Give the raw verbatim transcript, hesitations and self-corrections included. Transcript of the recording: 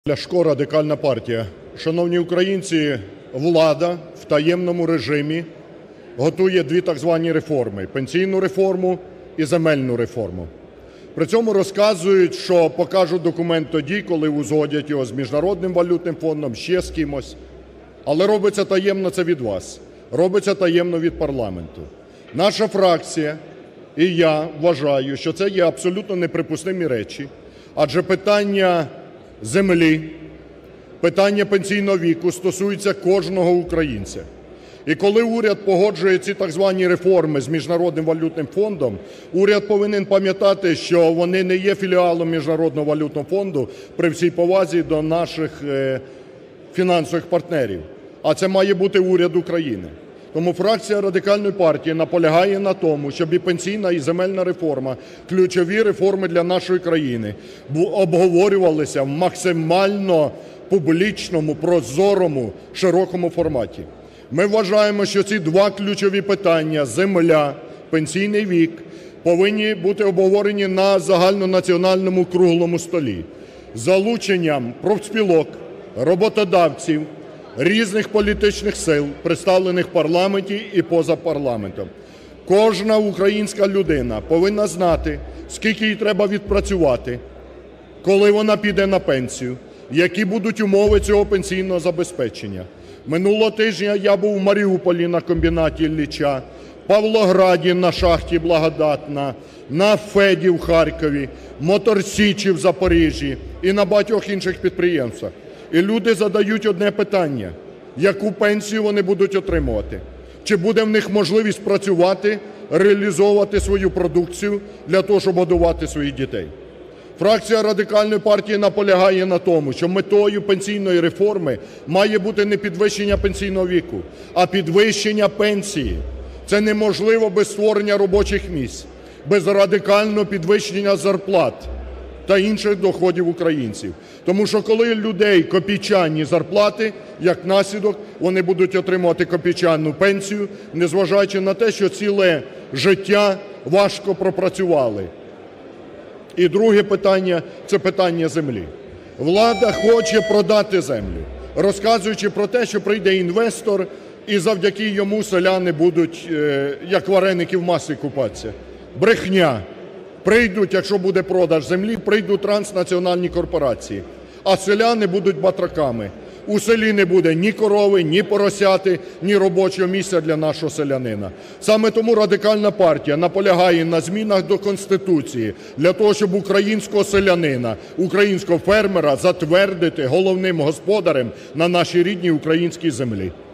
Ляшко, Радикальна партія. Шановні українці, влада в таємному режимі готує дві так звані реформи: пенсійну реформу і земельну реформу. При цьому розказують, що покажуть документ тоді, коли узгодять його з Міжнародним валютним фондом, ще з кимось. Але робиться таємно це від вас, робиться таємно від парламенту. Наша фракція і я вважаю, що це є абсолютно неприпустимі речі, адже питання землі, питання пенсійного віку стосується кожного українця. І коли уряд погоджує ці так звані реформи з Міжнародним валютним фондом, уряд повинен пам'ятати, що вони не є філіалом Міжнародного валютного фонду, при всій повазі до наших е, фінансових партнерів, а це має бути уряд України. Тому фракція Радикальної партії наполягає на тому, щоб і пенсійна, і земельна реформа, ключові реформи для нашої країни, обговорювалися в максимально публічному, прозорому, широкому форматі. Ми вважаємо, що ці два ключові питання – земля, пенсійний вік – повинні бути обговорені на загальнонаціональному круглому столі з залученням профспілок, роботодавців, різних політичних сил, представлених в парламенті і поза парламентом. Кожна українська людина повинна знати, скільки їй треба відпрацювати, коли вона піде на пенсію, які будуть умови цього пенсійного забезпечення. Минулого тижня я був у Маріуполі на комбінаті Ілліча, в Павлограді на шахті Благодатна, на ФЕДі в Харкові, Моторсічі в Запоріжжі і на багатьох інших підприємствах. І люди задають одне питання: яку пенсію вони будуть отримувати? Чи буде в них можливість працювати, реалізовувати свою продукцію для того, щоб годувати своїх дітей? Фракція Радикальної партії наполягає на тому, що метою пенсійної реформи має бути не підвищення пенсійного віку, а підвищення пенсії. Це неможливо без створення робочих місць, без радикального підвищення зарплат та інших доходів українців. Тому що коли людей копійчані зарплати, як наслідок, вони будуть отримувати копійчану пенсію, незважаючи на те, що ціле життя важко пропрацювали. І друге питання – це питання землі. Влада хоче продати землю, розказуючи про те, що прийде інвестор і завдяки йому селяни будуть, як вареники в маслі, купатися. Брехня. Прийдуть, якщо буде продаж землі, прийдуть транснаціональні корпорації, а селяни будуть батраками. У селі не буде ні корови, ні поросяти, ні робочого місця для нашого селянина. Саме тому Радикальна партія наполягає на змінах до Конституції для того, щоб українського селянина, українського фермера затвердити головним господарем на нашій рідній українській землі.